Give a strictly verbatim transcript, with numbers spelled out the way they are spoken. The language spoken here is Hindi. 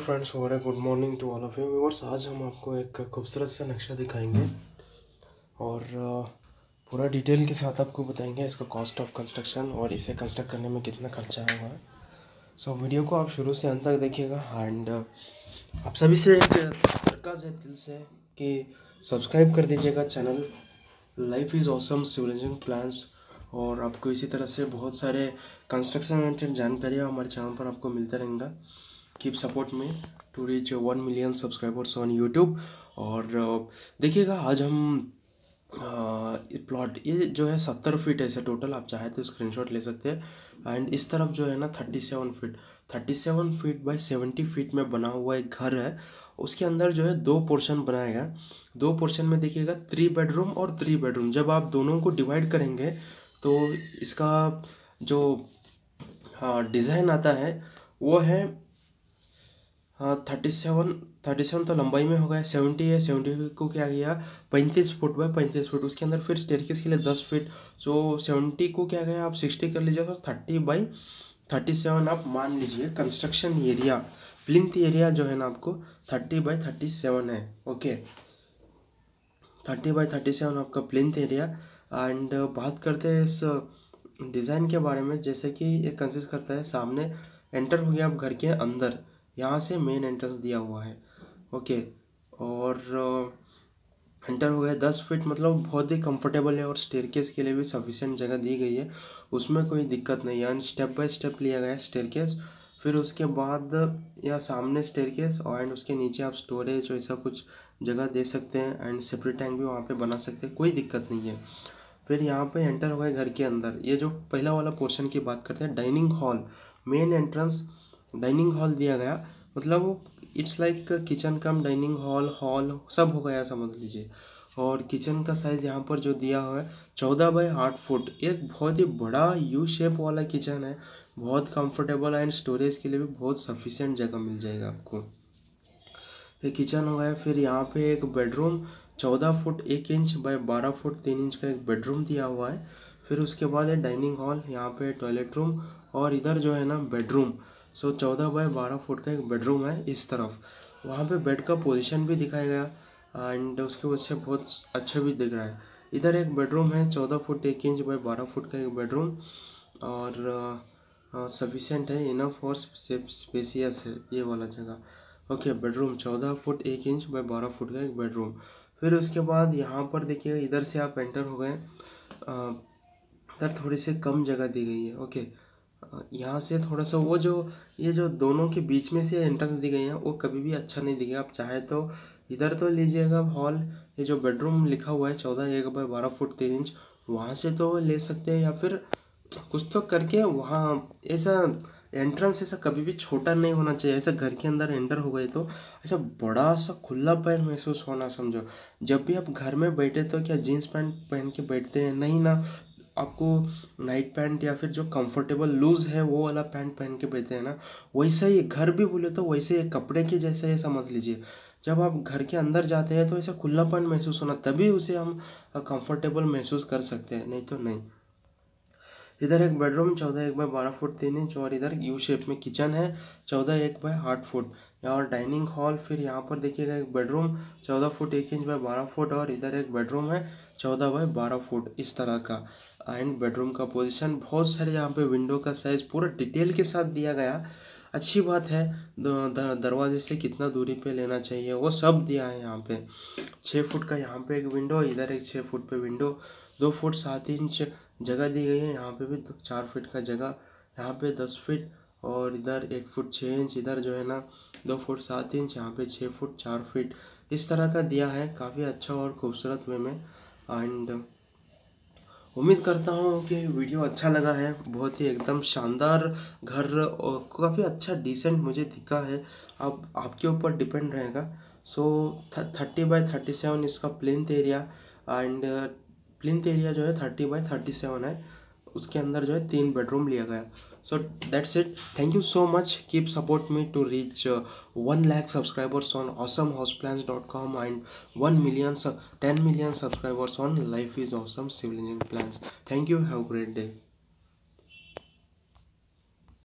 फ्रेंड्स, हो रहा है good morning to all of you viewers. आज हम आपको एक खूबसूरत सा नक्शा दिखाएंगे और पूरा डिटेल के साथ आपको बताएंगे इसका कॉस्ट ऑफ कंस्ट्रक्शन और इसे कंस्ट्रक्ट करने में कितना खर्चा आया हुआ है। सो so, वीडियो को आप शुरू से अंत तक देखिएगा एंड आप सभी से एक दरख्वास्त है दिल से कि सब्सक्राइब कर दीजिएगा channel life is awesome civil engineering plans, और आपको इसी तरह से बहुत सारे कंस्ट्रक्शन रिलेटेड जानकारी हमारे चैनल पर आपको मिलता रहेगा। Keep support me to reach one million subscribers on YouTube. और देखिएगा आज हम प्लॉट ये जो है सत्तर फीट है, इसे टोटल आप चाहे तो स्क्रीनशॉट ले सकते हैं। एंड इस तरफ जो है ना thirty seven feet thirty seven feet by seventy feet में बना हुआ एक घर है। उसके अंदर जो है दो पोर्शन बनाया गया। दो पोर्शन में देखिएगा थ्री बेडरूम और थ्री बेडरूम। जब आप दोनों को डिवाइड करेंगे तो इसका जो हाँ डिज़ाइन आता है वो है हाँ थर्टी सेवन थर्टी सेवन तो लंबाई में हो गया, सेवेंटी है, सेवेंटी को क्या किया पैंतीस फुट बाय पैंतीस फुट। उसके अंदर फिर स्टेयरकेस के लिए दस फीट, सो सेवेंटी को क्या गया आप सिक्सटी कर लीजिए तो थर्टी बाई थर्टी सेवन आप मान लीजिए। कंस्ट्रक्शन एरिया प्लिंथ एरिया जो है ना आपको थर्टी बाई थर्टी सेवन है। Okay, thirty by thirty seven आपका प्लिंथ एरिया। एंड बात करते हैं इस डिज़ाइन के बारे में, जैसे कि ये कंसिस्ट करता है सामने एंटर हो गया आप घर के अंदर, यहाँ से मेन एंट्रेंस दिया हुआ है। ओके, और एंटर हो गया दस फीट, मतलब बहुत ही कंफर्टेबल है और स्टेयरकेस के लिए भी सफिशिएंट जगह दी गई है, उसमें कोई दिक्कत नहीं है। एंड स्टेप बाय स्टेप लिया गया है स्टेयरकेस। फिर उसके बाद यहाँ सामने स्टेयरकेस और एंड उसके नीचे आप स्टोरेज और ऐसा कुछ जगह दे सकते हैं एंड सेपरेट टैंक भी वहाँ पे बना सकते हैं, कोई दिक्कत नहीं है। फिर यहाँ पे एंटर हो गए घर के अंदर। ये जो पहला वाला पोर्शन की बात करते हैं, dining hall, main entrance dining hall दिया गया, मतलब it's like kitchen cum dining hall hall सब हो गया समझ लीजिए। और किचन का साइज़ यहाँ पर जो दिया हुआ है चौदह बाई आठ फुट, एक बहुत ही बड़ा यू शेप वाला किचन है, बहुत कंफर्टेबल है एंड स्टोरेज के लिए भी बहुत सफिशिएंट जगह मिल जाएगा आपको। ये किचन हो गया। फिर यहाँ पे एक बेडरूम चौदह फुट एक इंच बाय बारह फुट तीन इंच का एक बेडरूम दिया हुआ है। फिर उसके बाद है डाइनिंग हॉल, यहाँ पे टॉयलेट रूम और इधर जो है ना बेडरूम। सो चौदह बाय बारह फुट का एक बेडरूम है इस तरफ। वहाँ पे बेड का पोजीशन भी दिखाया गया एंड उसकी वजह से बहुत अच्छा भी दिख रहा है। इधर एक बेडरूम है चौदह फुट एक इंच बाय बारह फुट का एक बेडरूम, और सफिशिएंट है, इनफ और स्पेसियस है ये वाला जगह। ओके, बेडरूम चौदह फुट एक इंच बाय बारह फुट का एक बेडरूम। फिर उसके बाद यहाँ पर देखिए इधर से आप एंटर हो गए, इधर थोड़ी सी कम जगह दी गई है। ओके, यहाँ से थोड़ा सा वो जो ये जो दोनों के बीच में से एंट्रेंस दी गई है वो कभी भी अच्छा नहीं दिखेगा। आप चाहे तो इधर तो लीजिएगा हॉल, ये जो बेडरूम लिखा हुआ है चौदह एक बाय बारह फुट तीन इंच, वहाँ से तो ले सकते हैं, या फिर कुछ तो करके वहाँ ऐसा एंट्रेंस ऐसा कभी भी छोटा नहीं होना चाहिए। ऐसा घर के अंदर एंटर हो गए तो ऐसा बड़ा सा खुला पैर महसूस होना, समझो। जब भी आप घर में बैठे तो क्या जीन्स पैंट पहन के बैठते हैं, नहीं ना, आपको नाइट पैंट या फिर जो कंफर्टेबल लूज़ है वो वाला पैंट पहन के बैठते हैं ना, वैसा ही घर भी बोले तो वैसे ही कपड़े के जैसे ही समझ लीजिए। जब आप घर के अंदर जाते हैं तो ऐसा खुलापन महसूस होना, तभी उसे हम कंफर्टेबल महसूस कर सकते हैं, नहीं तो नहीं। इधर एक बेडरूम चौदह एक बाय बारह फुट तीन इंच और इधर यू शेप में किचन है चौदह एक बाय आठ फुट और डाइनिंग हॉल। फिर यहाँ पर देखिएगा एक बेडरूम चौदह फुट एक इंच बाय बारह फुट और इधर एक बेडरूम है चौदह बाय बारह फुट इस तरह का। एंड बेडरूम का पोजीशन, बहुत सारे यहाँ पे विंडो का साइज़ पूरा डिटेल के साथ दिया गया। अच्छी बात है, दरवाजे से कितना दूरी पे लेना चाहिए वो सब दिया है यहाँ पे। छः फुट का यहाँ पे एक विंडो, इधर एक छः फुट पे विंडो, दो फुट सात इंच जगह दी गई है। यहाँ पे भी चार फीट का जगह, यहाँ पे दस फीट और इधर एक फुट छः इंच, इधर जो है ना दो फुट सात इंच, यहाँ पे छः फुट चार फीट इस तरह का दिया है, काफ़ी अच्छा और खूबसूरत वे में। एंड उम्मीद करता हूँ कि वीडियो अच्छा लगा है। बहुत ही एकदम शानदार घर और काफ़ी अच्छा डिसेंट मुझे दिखा है, अब आपके ऊपर डिपेंड रहेगा। So thirty by thirty seven इसका plinth area and plinth area जो है थर्टी बाई थर्टी सेवन है, उसके अंदर जो है तीन बेडरूम लिया गया। So that's it, thank you so much, keep support me to reach one lakh subscribers on awesome house plans dot com and one million ten million subscribers on life is awesome civil engineering plans. Thank you, have a great day.